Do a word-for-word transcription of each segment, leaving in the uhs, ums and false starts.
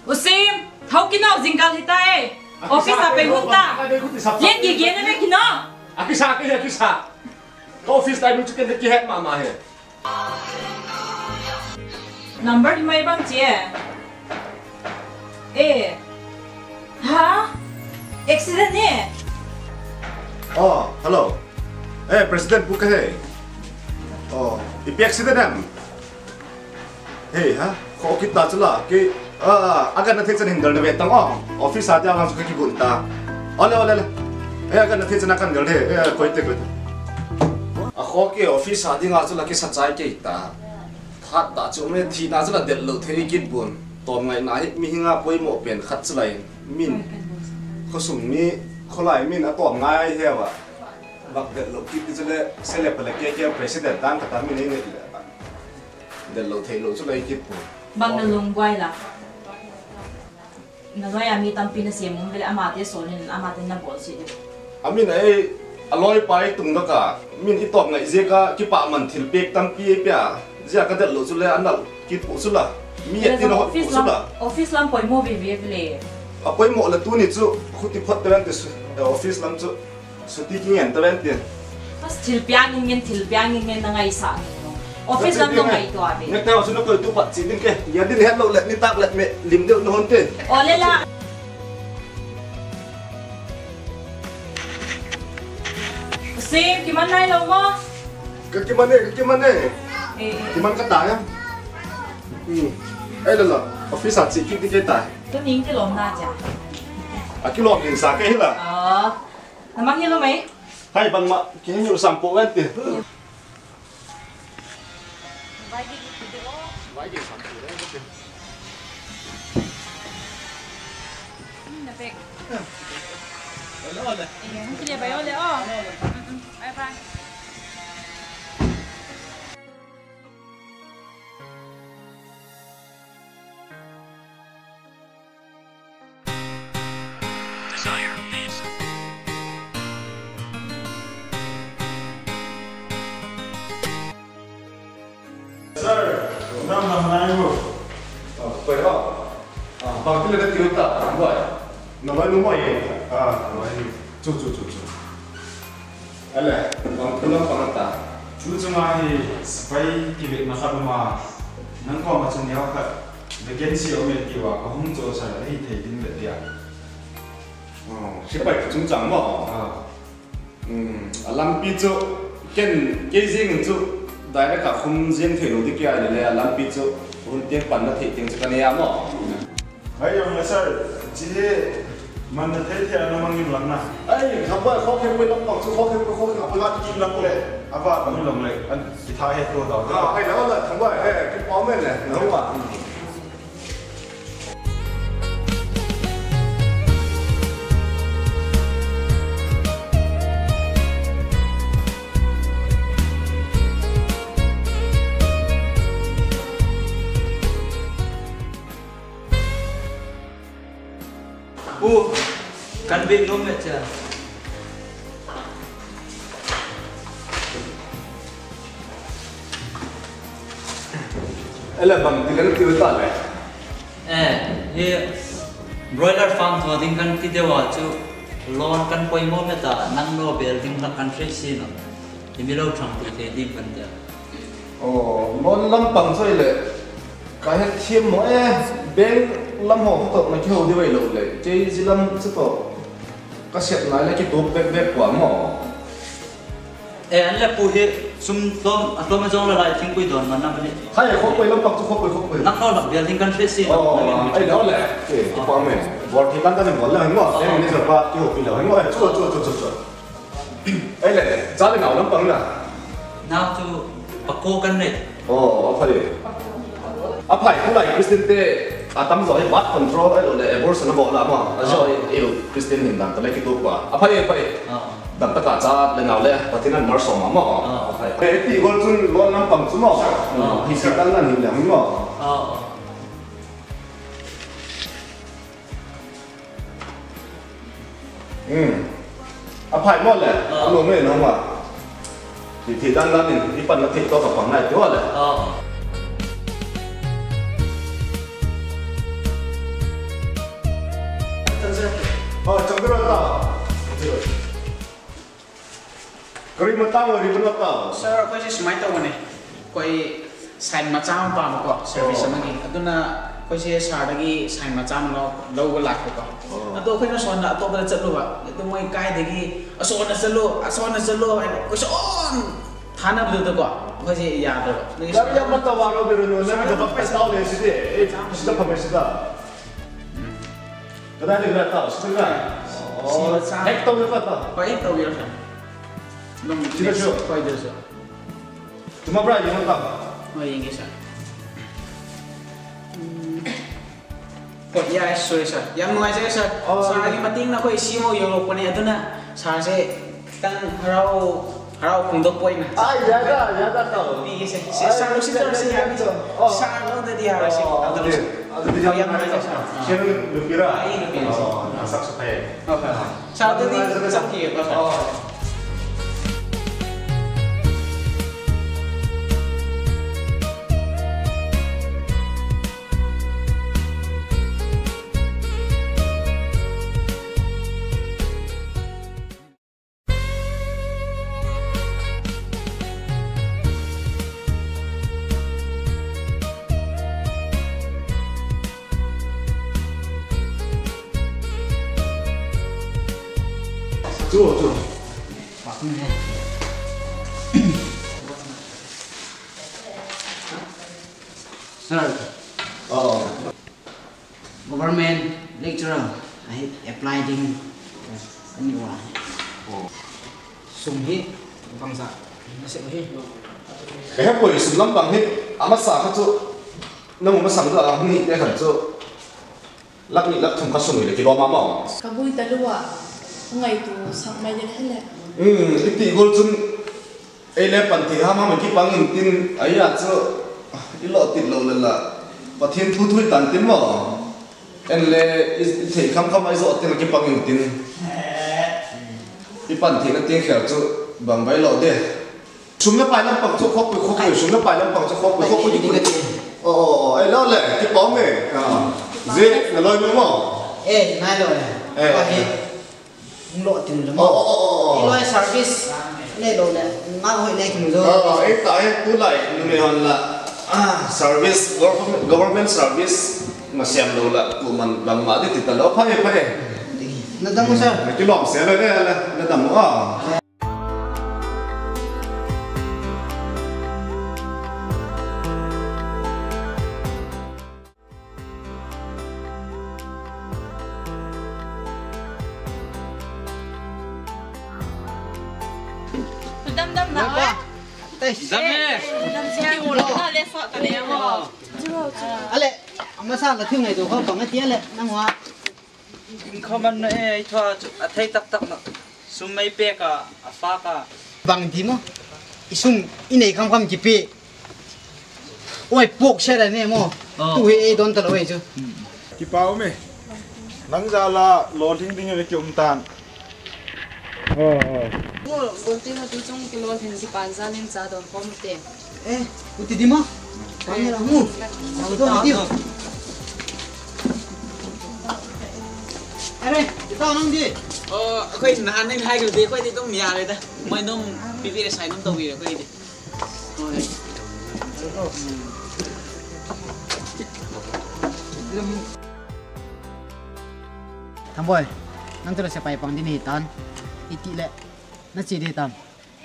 Usim, thau kina jingkal hitai. Office apa hunta? Yen gi gi na kina. Akisa ke akisa. Office time chu ken ki het mama he. Number mai bang che. Eh. Ha? Accident ne? Oh, hello. Eh, President buka he. Oh, ipi accident am. Hey, ha? Kau kita cula ke ah agar nanti cenah hinggul deh tang oh office saja langsung ke gunta. Oleh oleh oleh. Eh agar nanti cenah kan gul deh. Eh kau itu kau itu. Aku ke office saja ngah cula ke sacai ke ita. Hat tak cuma ti na cula delu thei kit bun. Tomngaina mi hinga poi mo pen khat culai min. Kau summi kau lai min atau ngai hewa. Bak delu kit cula seleb lagi ke President dan kata min ini. Delu thei lo cula kit bun. Bang nalung guay la. Naloi ami tampi na siya mong bila amate sonin amate na bolsi. Amin ay aloy pai tung ka. Min itop ngai zeka kipa man thilpek tampi pya. Zia ka delu cula anal kit usula. Mi yetin ho usula. Office lam poi mo vi vi le. Apoi mo la tu ni chu khuti phat tawen te office lam chu suti ki ngen tawen te. Pas thilpyang ngen thilpyang ngen na ngai sa. Office lam dong ngai to abi. Nek taw sunu ko tu pat sidin ke. Ya din het lo let ni tak let me lim de no honte. Ole la. Sim, kiman nai lo mo? Ke kiman ne, ke kiman ne. Eh, kiman ka ta ya. Hmm. Ai la la, office at si ki ti ke ta. tu ning ti lom na ja. A ki lo in sa ke la. Ờ. Namang hi lo mai? Hai bang ma, ki ni sampo wen te. Vai di sampo re te. Na pek. Ole ole. Eh, không kia bay ole o. Bye bye. Desire needs. Sir, nam nam nai mo. Ah, pai ha. Ah, bang ti le ti ta, ngoi. Na mai lu moi. Ah, mai. Chu chu chu chu. Ale, bang tu lam pang ta. Chu chu ngai spai ki ve ma kha ma. Nang ko ma chung yaw kha. Vacancy o me ti wa ko hung cho sa ri thei din le dia. Oh, si pai chung chang mo. Ah. Hmm, alam pi chu ken ke jing chu dai ra ka khum jen thei lo di kya le le alam pi chu hun tiang pan na thei tiang chu kan ya mo. Hai yong le sir, ji man na thei thei na mang nim lang na. Ai, khaba kho ke pe long pang chu kho ke kho ke pa la ki lang le. Aba bang long le an ti tha he to da. Ah, hai la la, thang ba eh, ke pa men le, no wa. Oh, kan big nom aja. Ela bang tilan ti ta le. Eh, he broiler farm tu ading kan kita waju lawn kan poi mo meta nang no building la country si no. Ini lo chang tu ke di kan dia. Oh, mon lam pang soi le. Ka het thiem mo eh ben lam ho to na ki ho di wei lo le. Che ji lam chu to. Ka set nai le ki tu bek bek kwa mo. Eh, an le pu he sum tom atom jong la lai ting pui don man na ni. Hai kho koi lam pang chu kho koi kho koi. Nang no la building country si. Oh, ai đó le. Ke ki pa men. Bor thi kan ta ni mo la ngo. Em ni so pa ki ho pi lo ngo. Chu chu chu chu chu. Ai le, za le ngau lam pang na. Now tu pako kan ne. Oh, apa dia? Apa yang mulai Kristen te atam zoi bat control ai lo le abortion bo la ma. Azoi eu Kristen hin dan ta le ki tu kwa. Apa ye apa ye? Dam ta ka cha le ngau le patinan mar som ma mo. Apa ye? Eh ti gol chun lo nam pam chu mo. Hi si tan lan hin le mo. Oh. Hmm. Apa mo le? Lo me no ma. Thì thì đang đang nhìn cái phần nó thịt to cả khoảng này chứ hả? Ờ. Oh, cakap tak. Kari matang, kari matang. Sir, kau sih semai tahu ni. Kau sign macam apa muka service sama ni. Itu na kau sih sar lagi sign macam lo lo gelak muka. Itu kau nak soal nak atau pada celu pak. Itu mau ikai lagi. Soal nak celu, soal nak celu. Kau sih on. Thana betul tu kau. Kau sih ya tu. Tapi yang mata warna biru ni, nak dapat pesta oleh sini. Eh, sudah pernah sudah. Kada ni kada tahu, sudah. Oh, hek tahu apa tak? Kau hek tahu ya sah. Belum. Tidak sure. Kau tidak sure. Cuma berapa yang tahu? Oh, yang ini sah. Kau ya sure sah. Yang mana saya sah? Sah lagi penting nak kau isi mau yang lupa ni itu na. Sah saya kan harau harau untuk poin na. Ah, ya dah, ya dah tahu. Ni sih. Sah lu sih terus ya. Sah lu tadi harus sih. Ada di yang mana sah? Siapa lu kira? Ini lu kira. Oh, masak supaya. Okay. Sah tadi sakit apa? Oh. Tuh, tuh. Sir, Oh. government lecturer, I applied in anyone. Sumhi bangsa. Nasib hi. Kaya po isu lambang hit amat sa kacu namu masang tu ah ni dia kan tu lak ni lak thum kasung ni kilo mama. Kabui talua ngai tu sang mai den hele. Hmm, iti gol chun ele panti ha ma ki pangin tin aya chu ilo tin lo la pathin thu thui tan tin mo en le is thei kham kham ai zo tin ki pangin tin i panti na tin khel chu bang bai lo de sum na pai lam pang chu khop khop sum na pai lam pang chu khop khop ku ni oh oh ai lo le ki pom me je na loi mo Eh, nai lo ne. Ko hi lộ tin lắm. oh oh oh Cái loại service này đồ này, mang hội này cũng rồi. ờ ấy tại tôi lại người hòn là à service government government service mà xem đâu là của mình bằng mã thì tận đó phải phải Nó đang có sao? cái lỏng xe đây là là tầm đó Đâm đâm nào ấy. Dam he. Đâm xe ngủ lắm là lên sợ tao nè hả? Ale, amma sa cái thứ này đồ không còn cái tiếng lệ, năng hóa. Không ăn nữa cho thấy tắc tắc nữa. Sum mấy bé cả, phá cả. Bằng thì mo, isung inay không không chỉ pe. Ôi buộc xe này nè mo, tu hệ đón tao vậy chứ. Ki pau me. Nang za la lo thing ding ve ki um tan. Oh. Mo bonti na tu chung kilo hin si panza nin sa don pom te. Eh, uti di mo. Kami lah mu. Ang to di. Are, kita nang di. Ờ, khơi nãy nên hai cái gì khơi thìต้องnhàเลยta. Mới nôm bị bị sai nôm tàu gì rồi khơi đi. Thằng boy, nang terus siapa yang di hitan? Iti le, na si di hitan.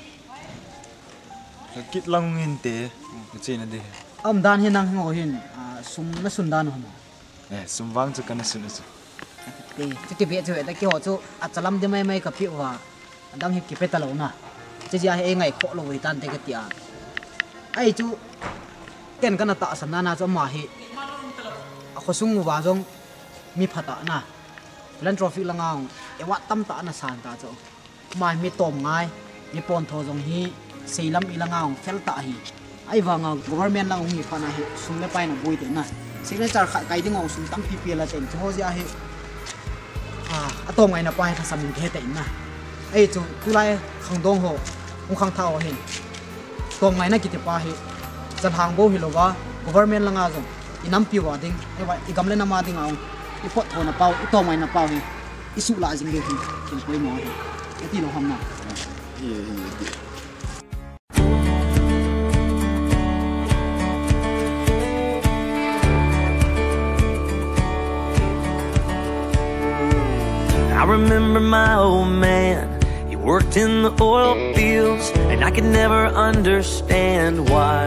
Kit lang ngin te. Chi na de. Am dan hin nang ngo hin, sum na sun dan hom. Eh, sumwang chu kan sun su. Ti, ti ki be chu ta ki ho chu achalam de mai mai ka pi wa. Dang hi ki pe ta lo na. Chi ji ai ngai kho lo wi tan te ka ti a. Ai chu ken kana ta san na na cho ma hi. A kho sung wa jong mi phata na. Lan trophy langang e wa tam ta na san ta cho. Mai mi tom ngai, mi pon tho jong hi seilam ilangang fel ta hi. Ai wanga government lang hi phana hi sum le pai na boi de na. Signature kha kai ding ong sum tam pi pi la ten cho ja hi. À, atom ngày nào bay thà sắm cái tên na, ấy chú tu lai khang dong ho, ông khang thao hin, tom ngày na kita pahi, dân hàng bố hi loga, government lang azong, inam pi wa ding, ewa igam le nama ding aong, ipot ho na pau, itom ngày na pau hi, isu la jing de kin koi mo de ti lo ham na hi hi I remember my old man, he worked in the oil fields, and I could never understand why.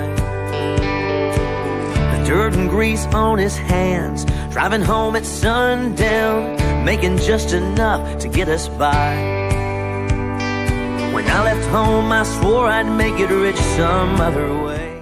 The dirt and grease on his hands, driving home at sundown, making just enough to get us by. When I left home, I swore I'd make it rich some other way.